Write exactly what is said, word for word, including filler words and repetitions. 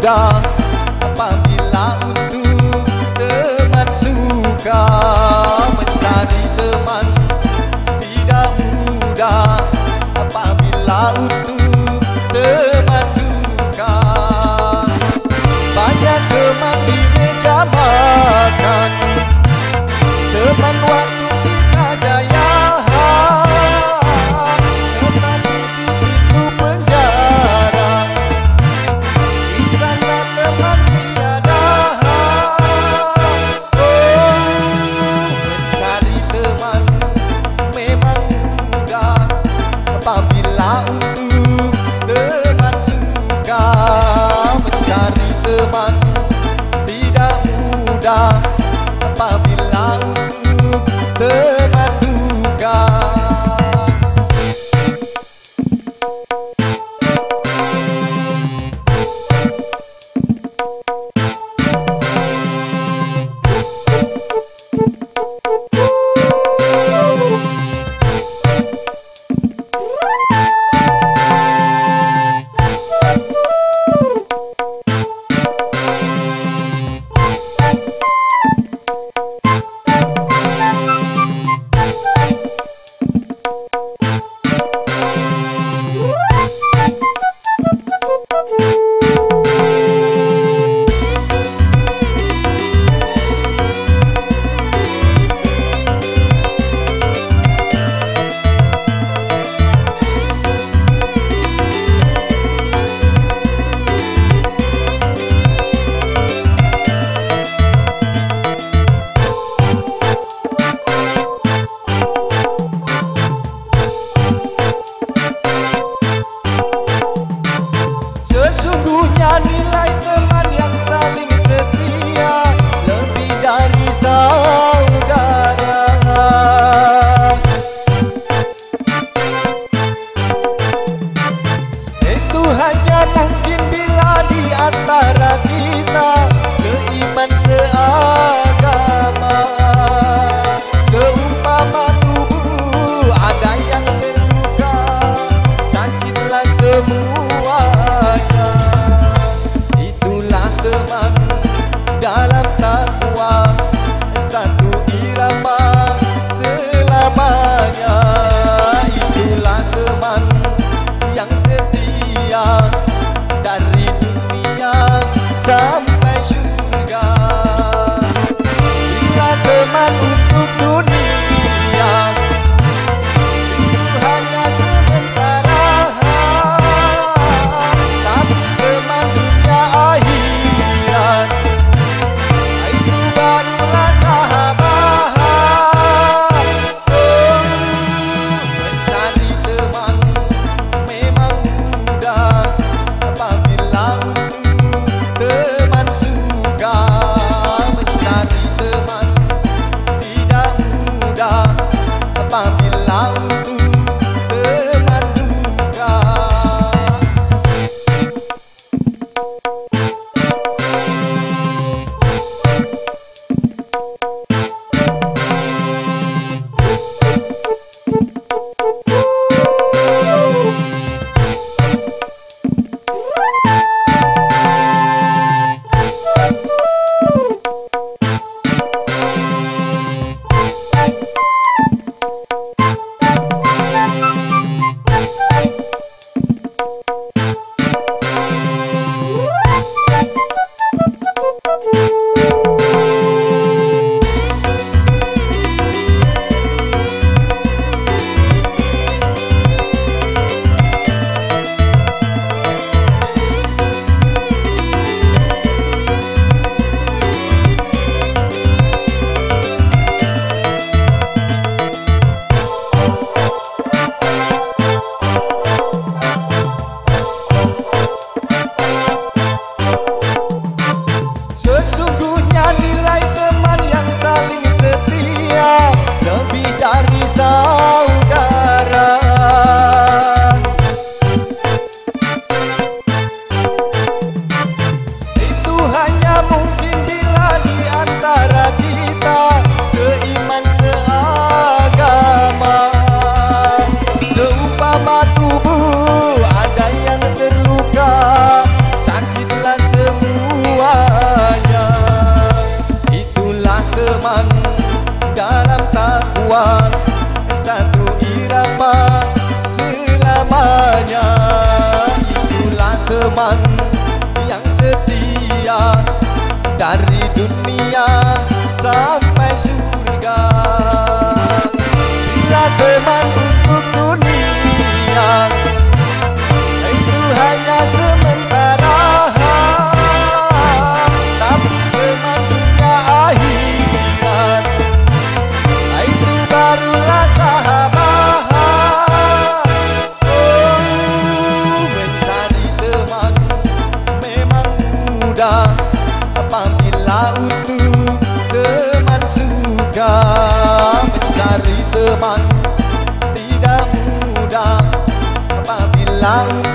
mudah apabila untuk teman suka. Mencari teman tidak mudah apabila untuk teman duka. Banyak teman di meja makan, teman waktu kita jaya, teman di pintu penjara, di sana teman tiada. Oh, mencari teman memang mudah apabila untuk teman suka. Mencari teman tidak mudah apabila untuk teman duka. Sesungguhnya nilai teman yang saling setia lebih dari saudara. Itu hanya mungkin bila di antara kita seiman seagama. Seumpama tubuh ada yang terluka, sakitlah semuanya. Itulah teman dalam takwa, satu irama selamanya. Itulah teman yang setia dari dunia sampai surga. Bila teman untuk dunia itu hanya sementara, tapi teman dunia akhirat itu barulah sahabat. Oh, mencari teman memang mudah apabila untuk teman suka. Mencari teman tidak mudah apabila untuk teman duka. Sesungguhnya nilai teman yang saling setia lebih dari saudara. Itu hanya mungkin bila di antara kita seiman seagama. Seumpama tubuh ada yang terluka, sakitlah semua. teman yang setia dari dunia sampai surga. Bila teman untuk dunia itu hanya sementara, tapi teman dunia akhirat itu barulah sahabat. Oh, mencari teman memang mudah apabila untuk teman suka. Mencari teman tidak mudah apabila untuk